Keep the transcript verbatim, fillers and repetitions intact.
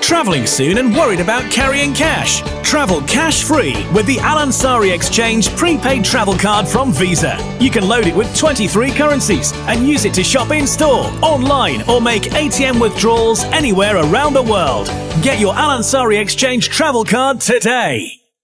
travelling soon and worried about carrying cash? Travel cash-free with the Al Ansari Exchange prepaid travel card from Visa. You can load it with twenty-three currencies and use it to shop in-store, online or make A T M withdrawals anywhere around the world. Get your Al Ansari Exchange travel card today.